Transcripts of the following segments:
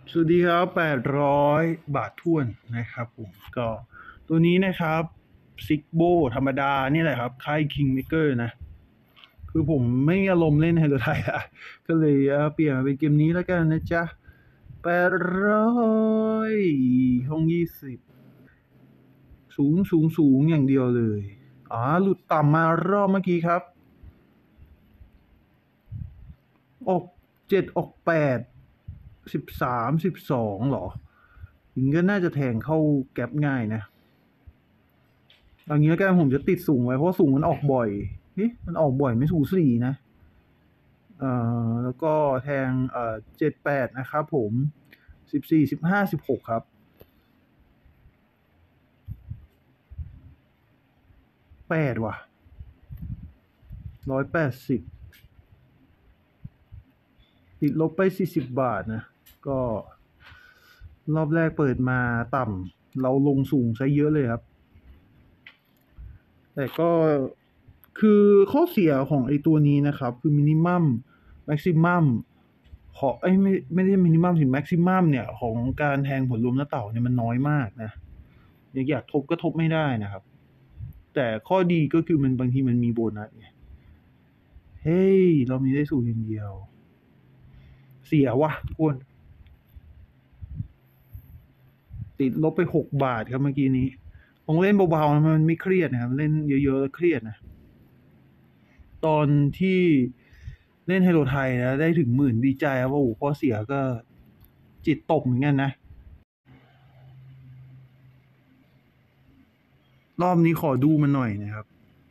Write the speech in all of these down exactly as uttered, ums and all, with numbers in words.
สวัสดีครับแปดร้อยบาทท้วนนะครับผมก็ตัวนี้นะครับซิกโบธรรมดานี่แหละครับค่าย Kingmaker นะคือผมไม่มีอารมณ์เล่นไฮโลไทยละก็เลยเอ่อเปลี่ยนมาเป็นเกมนี้แล้วกันนะจ๊ะแปดร้อยห้องยี่สิบสูงสูงสูงอย่างเดียวเลยอ๋อหลุดต่ำมารอบเมื่อกี้ครับออกเจ็ดออกแปดสิบสามสิบสองหรอยิงก็น่าจะแทงเข้าแก๊ปง่ายนะ เอางี้แล้วกันผมจะติดสูงไว้เพราะสูงมันออกบ่อยเฮ้ยมันออกบ่อยไม่สูสีนะเอ่อแล้วก็แทงเอ่อเจ็ดแปดนะครับผมสิบสี่สิบห้าสิบหกครับแปดว่ะร้อยแปดสิบติดลบไปสี่สิบบาทนะก็รอบแรกเปิดมาต่ำเราลงสูงซะเยอะเลยครับแต่ก็คือข้อเสียของไอ้ตัวนี้นะครับคือมินิมัมแม็กซิมัมขอไอ้ยไม่ไม่ได้มินิมัมถึงแม็กซิมัมเนี่ยของการแทงผลรวมหน้าเต่าเนี่ยมันน้อยมากนะอยากอยากทบก็ทบไม่ได้นะครับแต่ข้อดีก็คือมันบางทีมันมีโบนัสไงเฮ้ยเรามีได้สูงอย่างเดียวเสียว่ะทุกคนติดลบไปหกบาทครับเมื่อกี้นี้ผมเล่นเบาๆนะมันไม่เครียดนะครับเล่นเยอะๆเครียดนะตอนที่เล่นไฮโลไทยนะได้ถึงหมื่นดีใจครับว่าโอ้โหพอเสียก็จิตตกเหมือนกันนะรอบนี้ขอดูมันหน่อยนะครับ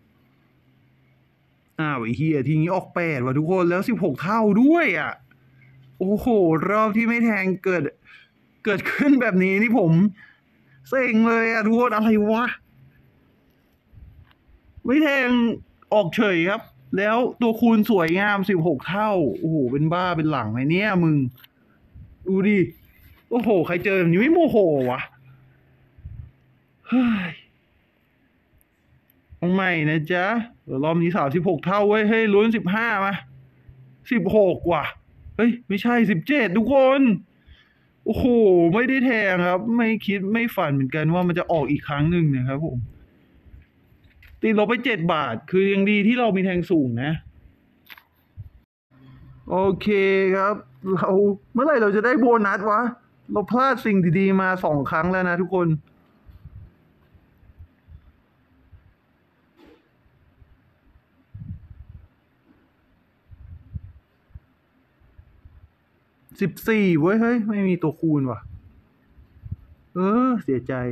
อ้าวไอ้เฮียทีนี้ออกแปดว่ะทุกคนแล้วสิบหกเท่าด้วยอ่ะโอ้โหรอบที่ไม่แทงเกิดเกิดขึ้นแบบนี้นี่ผมเซ็งเลยอ่ะทุกคนอะไรวะไม่แทงออกเฉยครับแล้วตัวคูณสวยงามสิบหกเท่าโอ้โหเป็นบ้าเป็นหลังไหมเนี่ยมึงดูดิโอ้โหใครเจอแบบนี้ไม่โมโหวะเฮ้ยต้องใหม่นะจ๊ะเดี๋ยวรอบนี้สามสิบหกเท่าเว้ยเฮ้ยลุ้นสิบห้ามาสิบหกว่ะเฮ้ยไม่ใช่สิบเจ็ดทุกคนโอ้โหไม่ได้แทงครับไม่คิดไม่ฝันเหมือนกันว่ามันจะออกอีกครั้งหนึ่งนะครับผมตีลบไปเจ็ดบาทคือยังดีที่เรามีแทงสูงนะโอเคครับเราเมื่อไหร่เราจะได้โบนัสวะเราพลาดสิ่งดีๆมาสองครั้งแล้วนะทุกคนสิบสี่เว้ยเฮ้ยไม่มีตัวคูณว่ะเออเสียใจ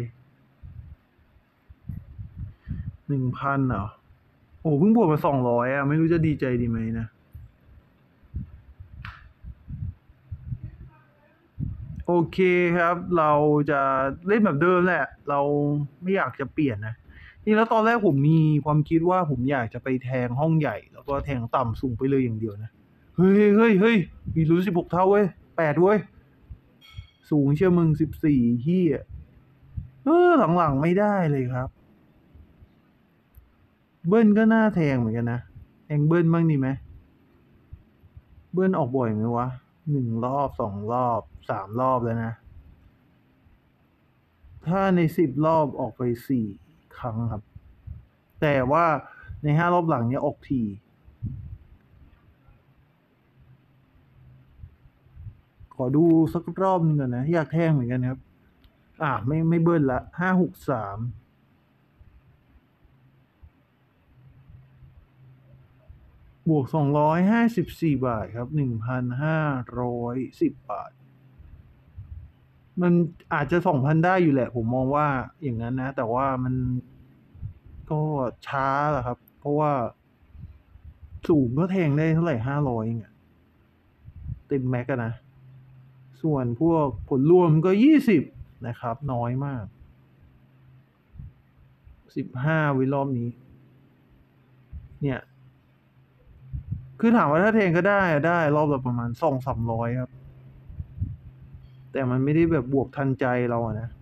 หนึ่งพันเหรอโอ้เพิ่งบวกมาสองร้อยอ่ะไม่รู้จะดีใจดีไหมนะโอเคครับเราจะเล่นแบบเดิมแหละเราไม่อยากจะเปลี่ยนนะนี่แล้วตอนแรกผมมีความคิดว่าผมอยากจะไปแทงห้องใหญ่แล้วก็แทงต่ำสูงไปเลยอย่างเดียวนะเฮ้ยเฮ้ยเฮ้ยมีรู้สิบหกเท่าเว้ยแปดเว้ยสูงเชื่อมึงสิบสี่เฮียเออหลังๆไม่ได้เลยครับเบิ้ลก็น่าแทงเหมือนกันนะแทงเบิ้ลบ้างดีไหมเบิ้ลออกบ่อยไหมวะหนึ่งรอบสองรอบสามรอบแล้วนะถ้าในสิบรอบออกไปสี่ครั้งครับแต่ว่าในห้ารอบหลังเนี้ยออกทีขอดูสักรอบหนึงก่อนนะอยากแทงเหมือนกันครับอ่าไม่ไม่เบิ้ลละห้าหกสามบวกสองร้อยห้าสิบสี่บาทครับหนึ่งพันห้าร้อยสิบบาท มันอาจจะสองพันได้อยู่แหละผมมองว่าอย่างนั้นนะแต่ว่ามันก็ช้าแหละครับเพราะว่าสูงก็แทงได้เท่าไหร่ห้าร้อยเองอะเต็มแม็กอะนะส่วนพวกผลรวมก็ยี่สิบนะครับน้อยมากสิบห้าวิรอบนี้เนี่ยคือถามว่าถ้าแทงก็ได้ได้รอบละประมาณสองสามร้อยครับแต่มันไม่ได้แบบบวกทันใจเราอะนะ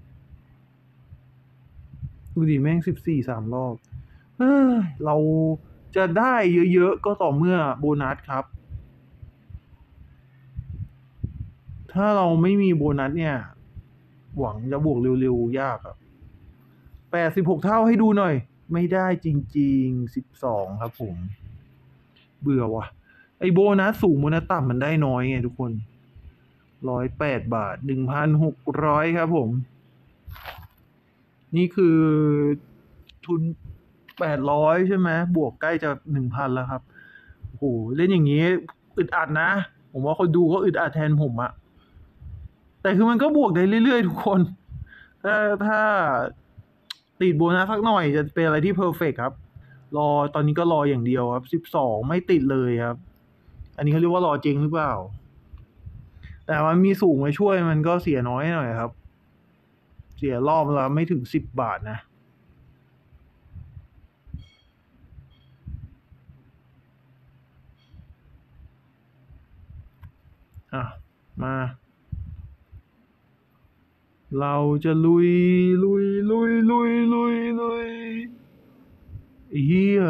ดูดิแม่งสิบสี่สามรอบเฮ้ยเราจะได้เยอะๆก็ต่อเมื่อโบนัสครับถ้าเราไม่มีโบนัสเนี่ย หวังจะบวกเร็วๆยากครับแปดสิบหกเท่าให้ดูหน่อย ไม่ได้จริงๆสิบสองครับผม เบื่อว่ะ ไอโบนัสสูงโบนัสต่ำมันได้น้อยไงทุกคนร้อยแปดบาทหนึ่งพันหกร้อยครับผม นี่คือทุนแปดร้อยใช่ไหมบวกใกล้จะหนึ่งพันแล้วครับโอ้โหเล่นอย่างนี้อึดอัดนะ ผมว่าคนดูก็อึดอัดแทนผมอะแต่คือมันก็บวกได้เรื่อยๆทุกคน ถ้าถ้าติดโบนัสสักหน่อยจะเป็นอะไรที่เพอร์เฟกครับ รอตอนนี้ก็รออย่างเดียวครับสิบสองไม่ติดเลยครับ อันนี้เขาเรียกว่ารอเจงหรือเปล่า แต่มันมีสูงมาช่วยมันก็เสียน้อยหน่อยครับ เสียรอบละไม่ถึงสิบบาทนะ อ่ะ มา เราจะลุย ลุย ลุย ลุย ลุย ลุยเฮีย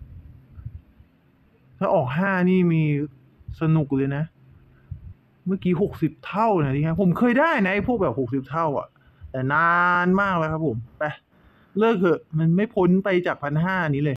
ถ้าออกห้านี่มีสนุกเลยนะ เมื่อกี้หกสิบเท่านะที่ฮะผมเคยได้นะไอ้พวกแบบหกสิบเท่าอ่ะ แต่นานมากแล้วครับผม ไป เลิกเถอะ มันไม่พ้นไปจากพันห้านี้เลย